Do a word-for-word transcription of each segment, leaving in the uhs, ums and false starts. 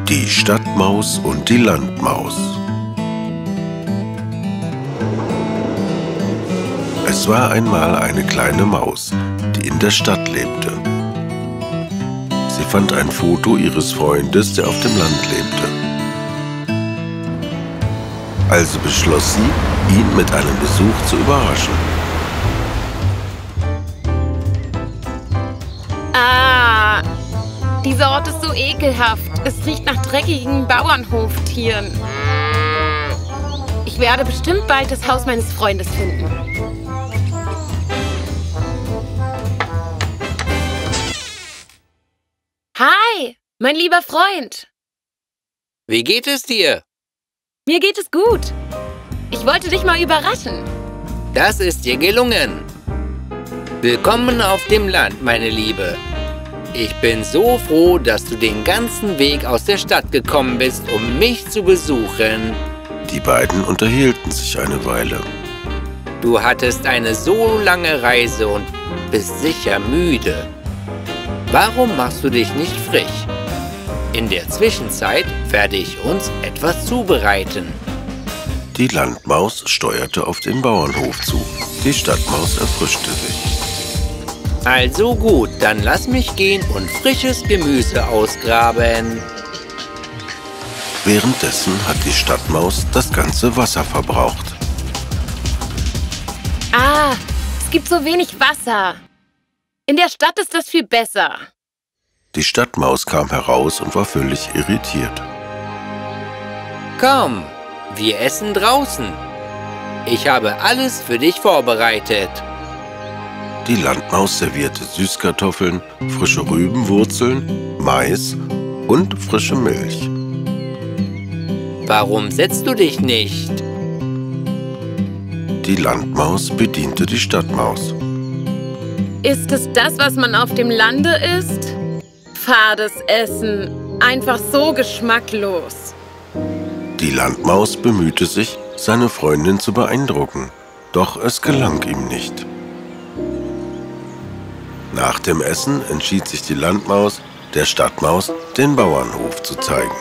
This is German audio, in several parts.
Die Stadtmaus und die Landmaus. Es war einmal eine kleine Maus, die in der Stadt lebte. Sie fand ein Foto ihres Freundes, der auf dem Land lebte. Also beschloss sie, ihn mit einem Besuch zu überraschen. Ah, dieser Ort ist so ekelhaft. Es riecht nach dreckigen Bauernhoftieren. Ich werde bestimmt bald das Haus meines Freundes finden. Hi, mein lieber Freund. Wie geht es dir? Mir geht es gut. Ich wollte dich mal überraschen. Das ist dir gelungen. Willkommen auf dem Land, meine Liebe. Ich bin so froh, dass du den ganzen Weg aus der Stadt gekommen bist, um mich zu besuchen. Die beiden unterhielten sich eine Weile. Du hattest eine so lange Reise und bist sicher müde. Warum machst du dich nicht frisch? In der Zwischenzeit werde ich uns etwas zubereiten. Die Landmaus steuerte auf den Bauernhof zu. Die Stadtmaus erfrischte sich. Also gut, dann lass mich gehen und frisches Gemüse ausgraben. Währenddessen hat die Stadtmaus das ganze Wasser verbraucht. Ah, es gibt so wenig Wasser. In der Stadt ist das viel besser. Die Stadtmaus kam heraus und war völlig irritiert. Komm, wir essen draußen. Ich habe alles für dich vorbereitet. Die Landmaus servierte Süßkartoffeln, frische Rübenwurzeln, Mais und frische Milch. Warum setzt du dich nicht? Die Landmaus bediente die Stadtmaus. Ist es das, was man auf dem Lande isst? Fades Essen. Einfach so geschmacklos. Die Landmaus bemühte sich, seine Freundin zu beeindrucken. Doch es gelang ihm nicht. Nach dem Essen entschied sich die Landmaus, der Stadtmaus den Bauernhof zu zeigen.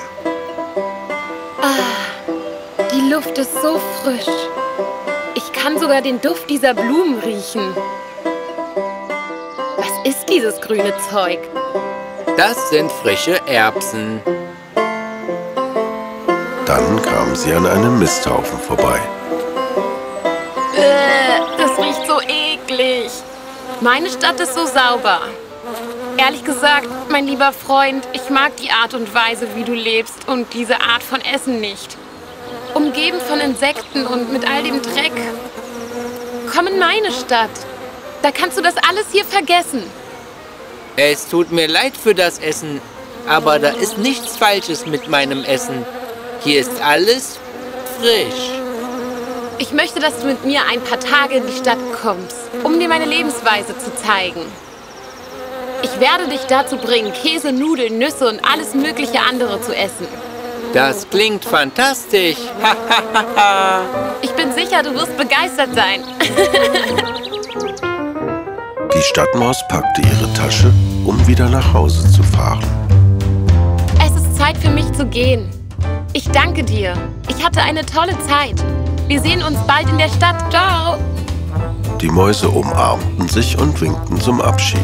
Ah, die Luft ist so frisch. Ich kann sogar den Duft dieser Blumen riechen. Was ist dieses grüne Zeug? Das sind frische Erbsen. Dann kamen sie an einem Misthaufen vorbei. Äh, das riecht so eklig. Meine Stadt ist so sauber. Ehrlich gesagt, mein lieber Freund, ich mag die Art und Weise, wie du lebst und diese Art von Essen nicht. Umgeben von Insekten und mit all dem Dreck. Komm in meine Stadt. Da kannst du das alles hier vergessen. Es tut mir leid für das Essen, aber da ist nichts Falsches mit meinem Essen. Hier ist alles frisch. Ich möchte, dass du mit mir ein paar Tage in die Stadt kommst, um dir meine Lebensweise zu zeigen. Ich werde dich dazu bringen, Käse, Nudeln, Nüsse und alles mögliche andere zu essen. Das klingt fantastisch. Ich bin sicher, du wirst begeistert sein. Die Stadtmaus packte ihre Tasche, um wieder nach Hause zu fahren. Es ist Zeit für mich zu gehen. Ich danke dir. Ich hatte eine tolle Zeit. Wir sehen uns bald in der Stadt. Ciao. Die Mäuse umarmten sich und winkten zum Abschied.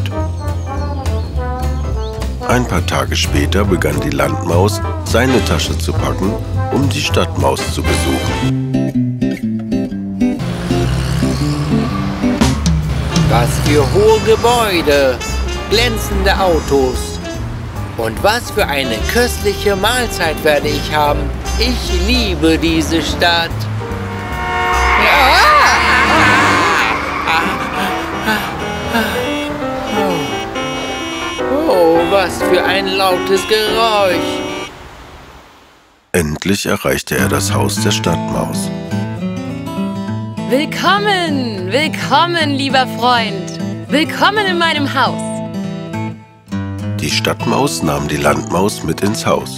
Ein paar Tage später begann die Landmaus, seine Tasche zu packen, um die Stadtmaus zu besuchen. Was für hohe Gebäude, glänzende Autos. Und was für eine köstliche Mahlzeit werde ich haben. Ich liebe diese Stadt. Oh, was für ein lautes Geräusch. Endlich erreichte er das Haus der Stadtmaus. Willkommen, willkommen, lieber Freund. Willkommen in meinem Haus. Die Stadtmaus nahm die Landmaus mit ins Haus.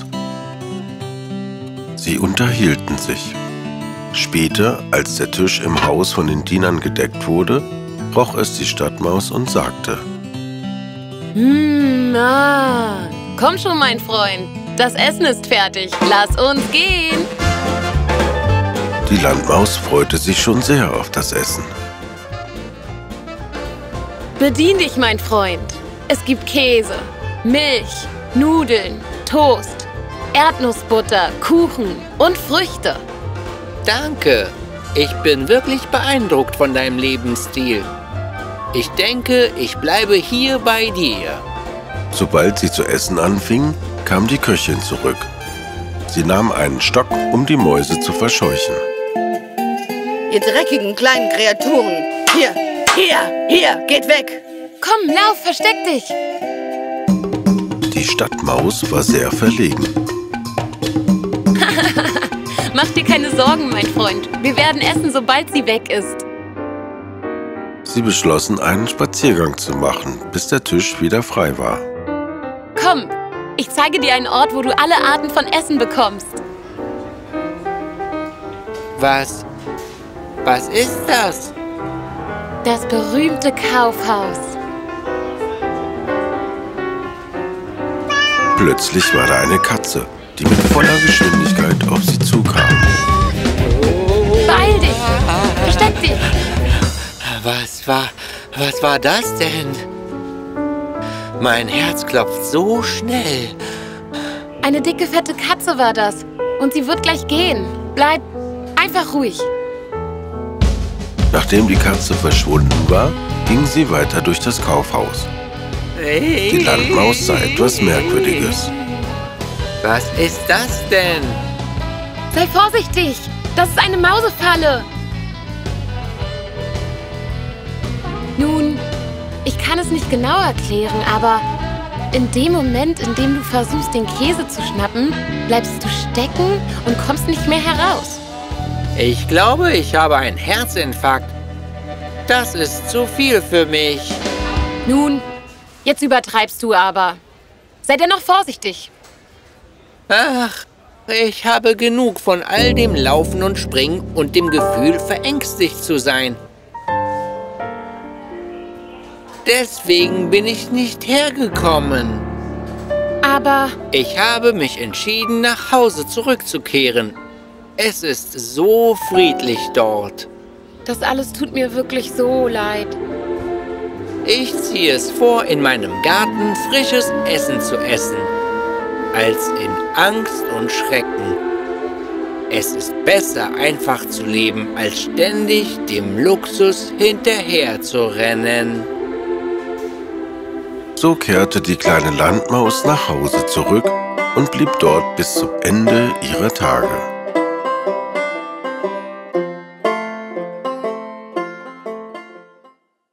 Sie unterhielten sich. Später, als der Tisch im Haus von den Dienern gedeckt wurde, roch es die Stadtmaus und sagte: Hm, ah, komm schon, mein Freund. Das Essen ist fertig. Lass uns gehen. Die Landmaus freute sich schon sehr auf das Essen. Bedien dich, mein Freund. Es gibt Käse, Milch, Nudeln, Toast, Erdnussbutter, Kuchen und Früchte. Danke. Ich bin wirklich beeindruckt von deinem Lebensstil. Ich denke, ich bleibe hier bei dir. Sobald sie zu essen anfing, kam die Köchin zurück. Sie nahm einen Stock, um die Mäuse zu verscheuchen. Ihr dreckigen kleinen Kreaturen. Hier, hier, hier, geht weg. Komm, lauf, versteck dich. Die Stadtmaus war sehr verlegen. Mach dir keine Sorgen, mein Freund. Wir werden essen, sobald sie weg ist. Sie beschlossen, einen Spaziergang zu machen, bis der Tisch wieder frei war. Komm, ich zeige dir einen Ort, wo du alle Arten von Essen bekommst. Was? Was ist das? Das berühmte Kaufhaus. Plötzlich war da eine Katze, die mit voller Geschwindigkeit auf sie zukam. Beeil dich! Versteck dich! Was war, was war das denn? Mein Herz klopft so schnell. Eine dicke, fette Katze war das. Und sie wird gleich gehen. Bleib einfach ruhig. Nachdem die Katze verschwunden war, ging sie weiter durch das Kaufhaus. Die Landmaus sah etwas Merkwürdiges. Was ist das denn? Sei vorsichtig! Das ist eine Mausefalle! Nun, ich kann es nicht genau erklären, aber in dem Moment, in dem du versuchst, den Käse zu schnappen, bleibst du stecken und kommst nicht mehr heraus. Ich glaube, ich habe einen Herzinfarkt. Das ist zu viel für mich. Nun, jetzt übertreibst du aber. Sei dennoch vorsichtig. Ach, ich habe genug von all dem Laufen und Springen und dem Gefühl, verängstigt zu sein. Deswegen bin ich nicht hergekommen. Aber Ich habe mich entschieden, nach Hause zurückzukehren. Es ist so friedlich dort. das alles tut mir wirklich so leid. Ich ziehe es vor, in meinem Garten frisches Essen zu essen, als in Angst und Schrecken. Es ist besser, einfach zu leben, als ständig dem Luxus hinterher zu rennen. So kehrte die kleine Landmaus nach Hause zurück und blieb dort bis zum Ende ihrer Tage.